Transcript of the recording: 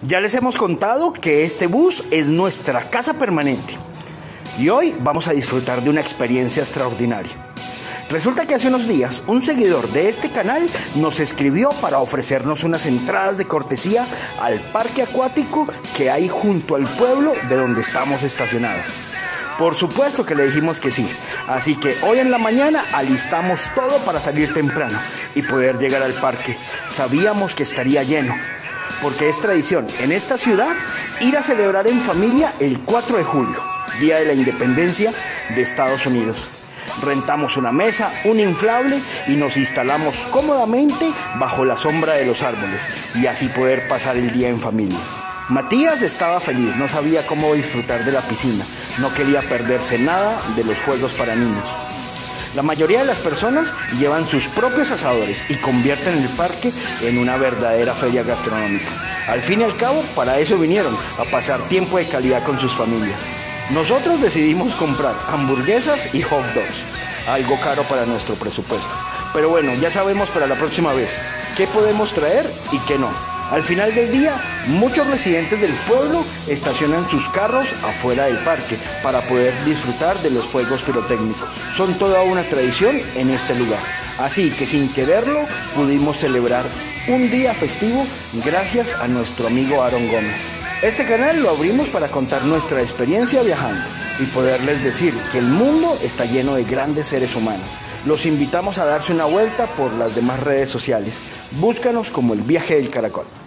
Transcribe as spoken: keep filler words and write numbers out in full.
Ya les hemos contado que este bus es nuestra casa permanente y hoy vamos a disfrutar de una experiencia extraordinaria. Resulta que hace unos días un seguidor de este canal nos escribió para ofrecernos unas entradas de cortesía al parque acuático que hay junto al pueblo de donde estamos estacionados. Por supuesto que le dijimos que sí, así que hoy en la mañana alistamos todo para salir temprano y poder llegar al parque. Sabíamos que estaría lleno, porque es tradición en esta ciudad ir a celebrar en familia el cuatro de julio, Día de la Independencia de Estados Unidos. Rentamos una mesa, un inflable y nos instalamos cómodamente bajo la sombra de los árboles y así poder pasar el día en familia. Matías estaba feliz, no sabía cómo disfrutar de la piscina, no quería perderse nada de los juegos para niños. La mayoría de las personas llevan sus propios asadores y convierten el parque en una verdadera feria gastronómica. Al fin y al cabo, para eso vinieron, a pasar tiempo de calidad con sus familias. Nosotros decidimos comprar hamburguesas y hot dogs, algo caro para nuestro presupuesto. Pero bueno, ya sabemos para la próxima vez qué podemos traer y qué no. Al final del día, muchos residentes del pueblo estacionan sus carros afuera del parque para poder disfrutar de los fuegos pirotécnicos. Son toda una tradición en este lugar. Así que sin quererlo, pudimos celebrar un día festivo gracias a nuestro amigo Aaron Gómez. Este canal lo abrimos para contar nuestra experiencia viajando y poderles decir que el mundo está lleno de grandes seres humanos. Los invitamos a darse una vuelta por las demás redes sociales. Búscanos como El Viaje del Caracol.